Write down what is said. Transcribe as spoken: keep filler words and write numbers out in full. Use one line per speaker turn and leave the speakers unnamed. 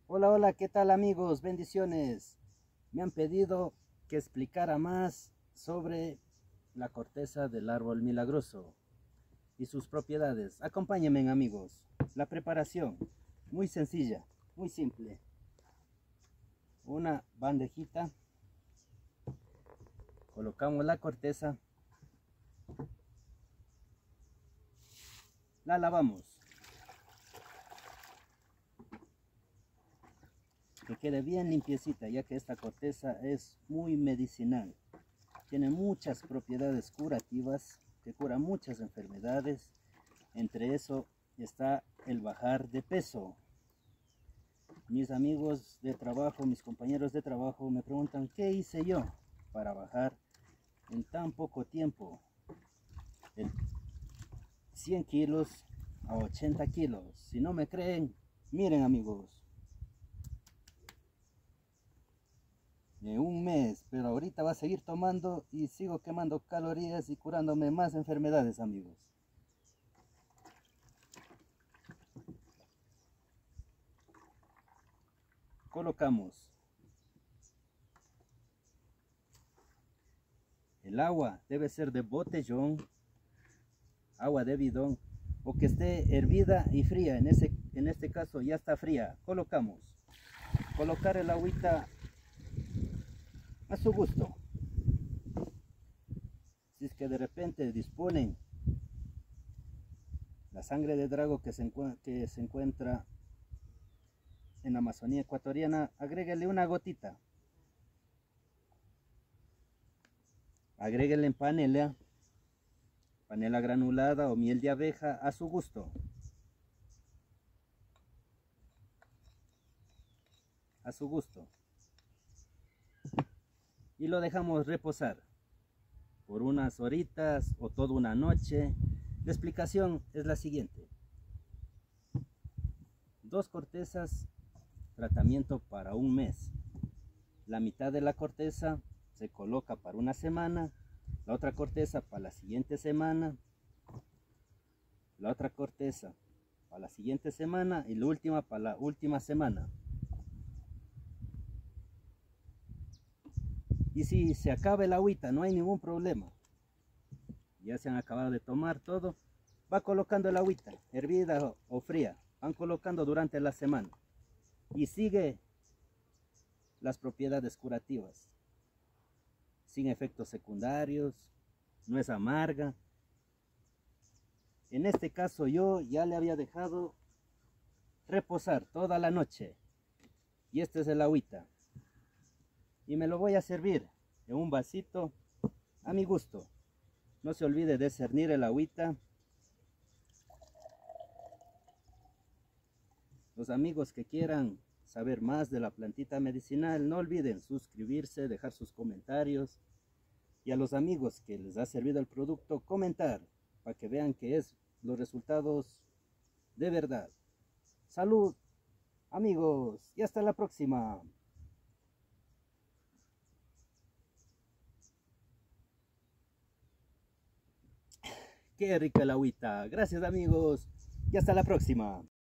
Hola, hola, ¿qué tal amigos? Bendiciones. Me han pedido que explicara más sobre la corteza del árbol milagroso y sus propiedades. Acompáñenme amigos. La preparación, muy sencilla, muy simple. Una bandejita, colocamos la corteza, la lavamos. Que quede bien limpiecita, ya que esta corteza es muy medicinal. Tiene muchas propiedades curativas, que cura muchas enfermedades. Entre eso está el bajar de peso. Mis amigos de trabajo, mis compañeros de trabajo me preguntan ¿qué hice yo para bajar en tan poco tiempo de cien kilos a ochenta kilos? Si no me creen, miren amigos. En un mes, pero ahorita va a seguir tomando y sigo quemando calorías y curándome más enfermedades, amigos. Colocamos el agua, debe ser de botellón, agua de bidón, o que esté hervida y fría. En, ese, en este caso ya está fría. Colocamos, colocar el agüita a su gusto. Si es que de repente disponen la sangre de drago que se, que se encuentra en la Amazonía ecuatoriana, agréguele una gotita. Agréguele panela, panela granulada o miel de abeja a su gusto. A su gusto. Y lo dejamos reposar por unas horitas o toda una noche. La explicación es la siguiente. Dos cortezas, tratamiento para un mes. La mitad de la corteza se coloca para una semana, la otra corteza para la siguiente semana, la otra corteza para la siguiente semana y la última para la última semana. Y si se acaba el agüita, no hay ningún problema. Ya se han acabado de tomar todo, va colocando el agüita, hervida o fría, van colocando durante la semana y sigue las propiedades curativas, sin efectos secundarios, no es amarga. En este caso yo ya le había dejado reposar toda la noche y este es el agüita y me lo voy a servir en un vasito a mi gusto. No se olvide de cernir el agüita. Los amigos que quieran saber más de la plantita medicinal, no olviden suscribirse, dejar sus comentarios. Y a los amigos que les ha servido el producto, comentar para que vean que es los resultados de verdad. Salud, amigos, y hasta la próxima. Qué rica el agüita. Gracias amigos y hasta la próxima.